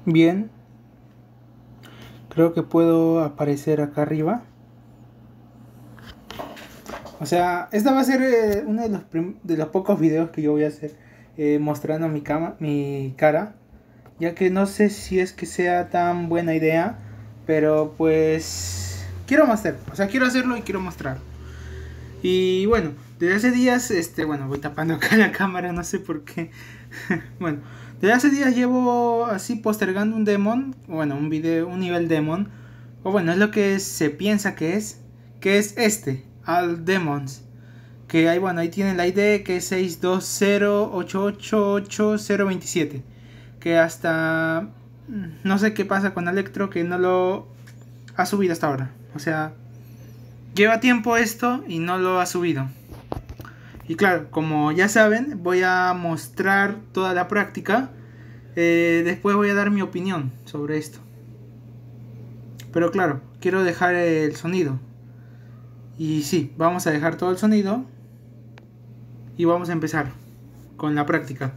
Bien, creo que puedo aparecer acá arriba. O sea, esta va a ser uno de de los pocos videos que yo voy a hacer mostrando mi cara, ya que no sé si es que sea tan buena idea, pero pues quiero mostrar, o sea, quiero hacerlo y quiero mostrar. Y bueno, desde hace días, bueno, voy tapando acá la cámara, no sé por qué. Bueno, desde hace días llevo así postergando un demon, bueno, un video, un nivel demon, o bueno, es lo que se piensa que es All Demons. Que ahí, bueno, ahí tienen la ID que es 620888027. Que hasta no sé qué pasa con Electro que no lo ha subido hasta ahora. O sea, lleva tiempo esto y no lo ha subido. Y claro, como ya saben, voy a mostrar toda la práctica. Después voy a dar mi opinión sobre esto. Pero claro, quiero dejar el sonido. Y sí, vamos a dejar todo el sonido. Y vamos a empezar con la práctica.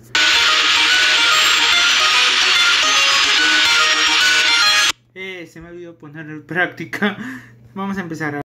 Se me olvidó poner en práctica. Vamos a empezar.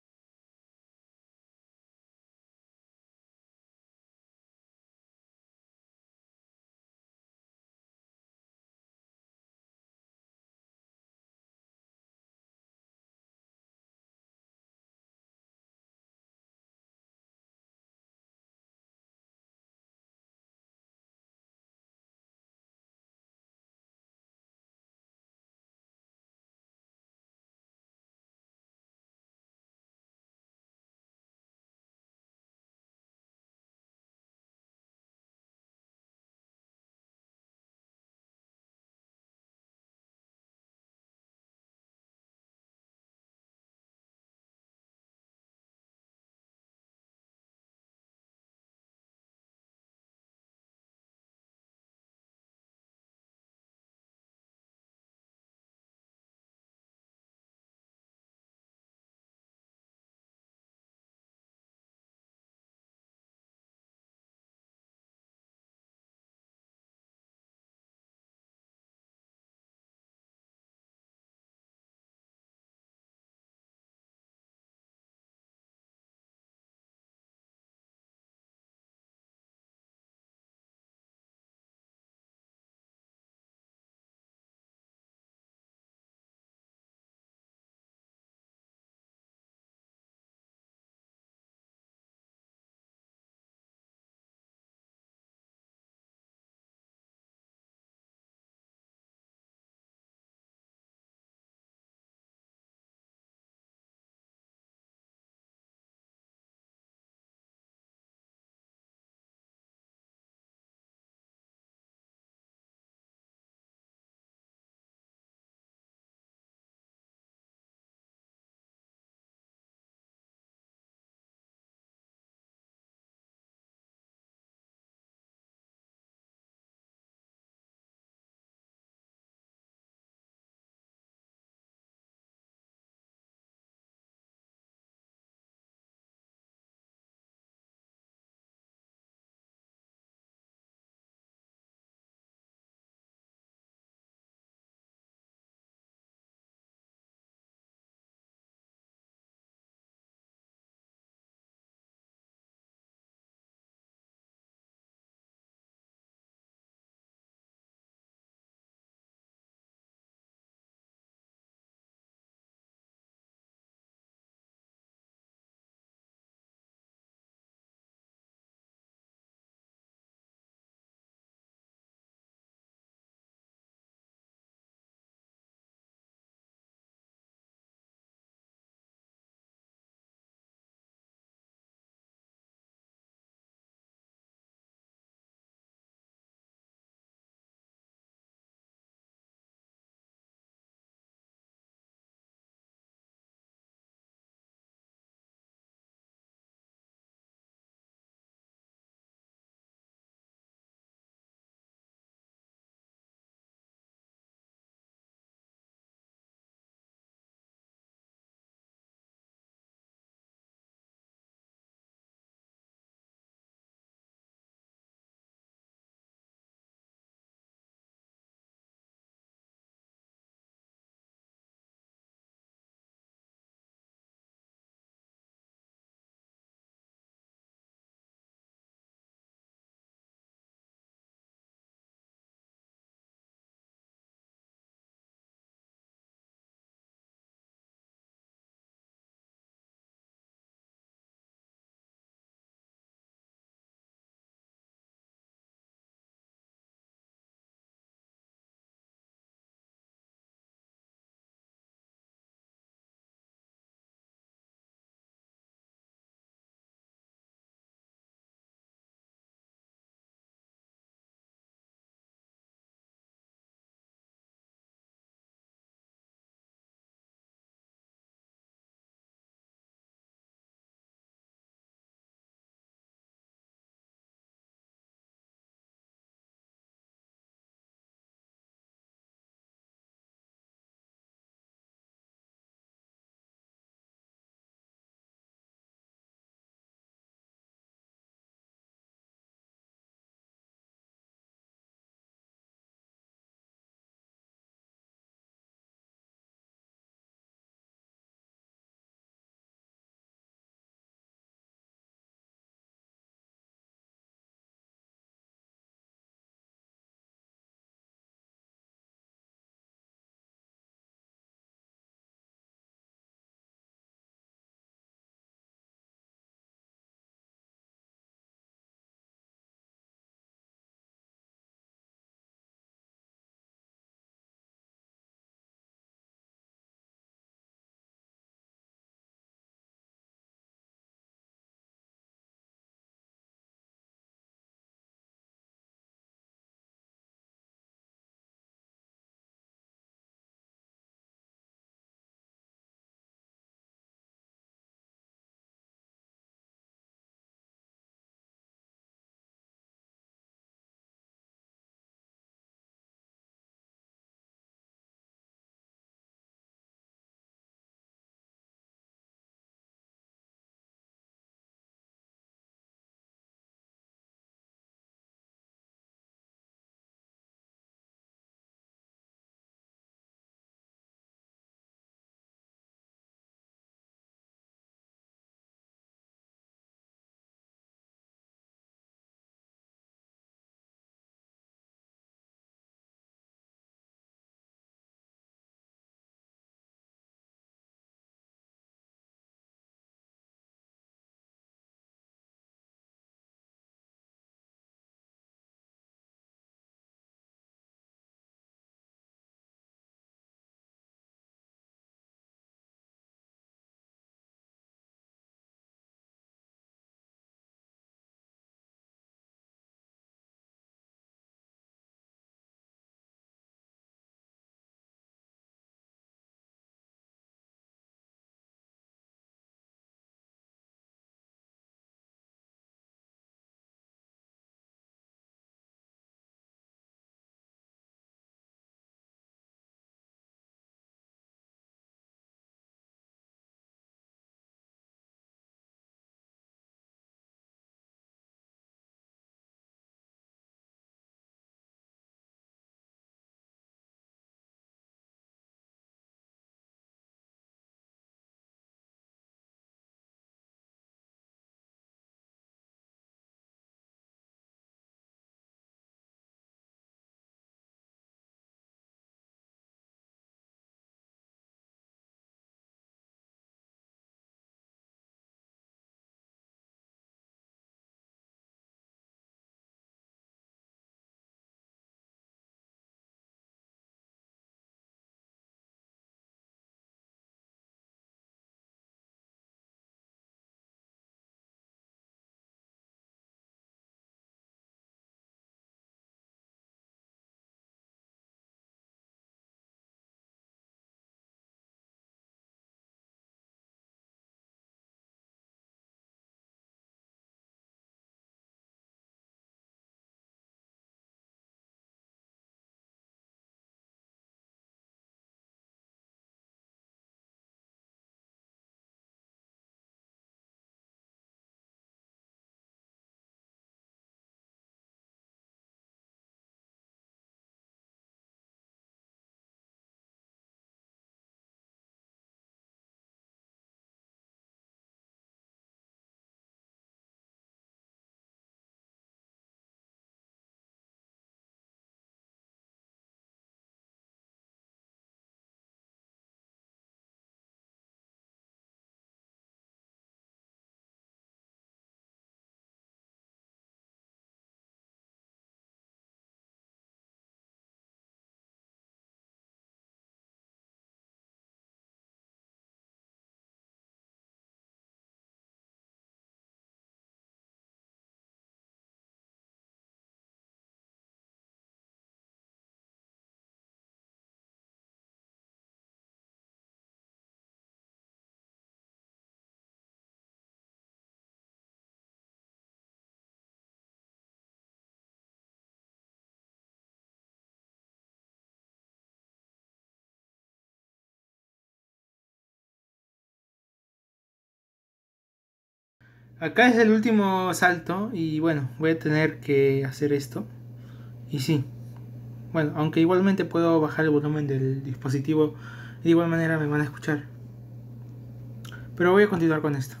Acá es el último salto y bueno, voy a tener que hacer esto. Y sí, bueno, aunque igualmente puedo bajar el volumen del dispositivo, de igual manera me van a escuchar. Pero voy a continuar con esto.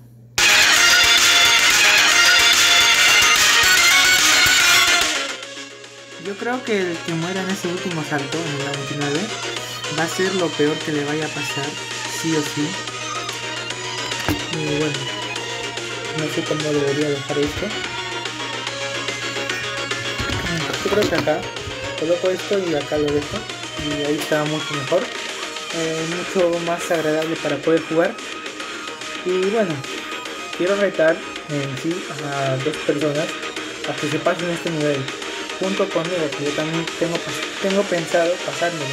Yo creo que el que muera en ese último salto, en el 99, va a ser lo peor que le vaya a pasar, sí o sí. Y bueno, no sé cómo debería dejar esto. Yo creo que acá coloco esto y acá lo dejo. Y ahí está mucho mejor. Mucho más agradable para poder jugar. Y bueno, quiero retar en sí a 2 personas a que se pasen este nivel junto conmigo, que yo también tengo pensado pasármelo.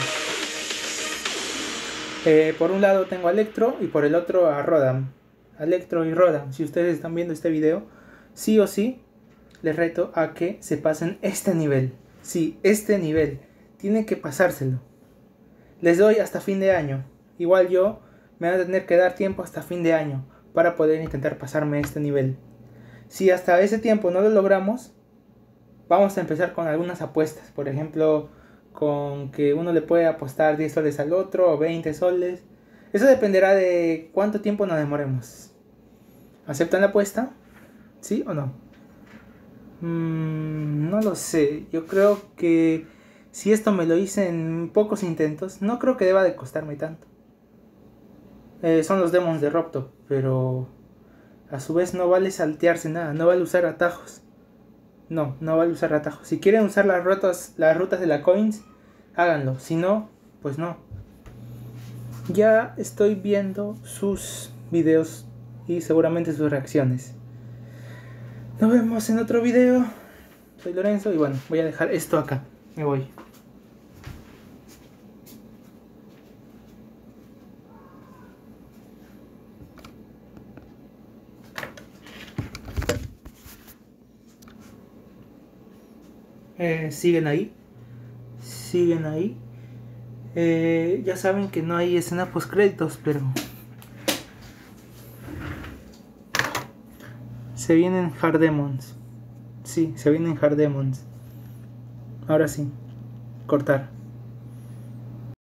Por un lado tengo a Electro y por el otro a Rodam. Electro y Rodam, si ustedes están viendo este video, sí o sí les reto a que se pasen este nivel. Sí, este nivel. Tienen que pasárselo. Les doy hasta fin de año. Igual yo me voy a tener que dar tiempo hasta fin de año para poder intentar pasarme este nivel. Si hasta ese tiempo no lo logramos, vamos a empezar con algunas apuestas. Por ejemplo, con que uno le puede apostar 10 soles al otro o 20 soles. Eso dependerá de cuánto tiempo nos demoremos. ¿Aceptan la apuesta? ¿Sí o no? No lo sé. Yo creo que si esto me lo hice en pocos intentos, no creo que deba de costarme tanto. Son los demons de Robtop, pero a su vez no vale saltearse nada, no vale usar atajos. No vale usar atajos. Si quieren usar las rutas de la coins, háganlo. Si no, pues no. Ya estoy viendo sus videos y seguramente sus reacciones. Nos vemos en otro video. Soy Lorenzo y bueno, voy a dejar esto acá. Me voy. Siguen ahí. Siguen ahí. Ya saben que no hay escena post créditos, pero se vienen Hard Demons. Sí, se vienen Hard Demons. Ahora sí, cortar.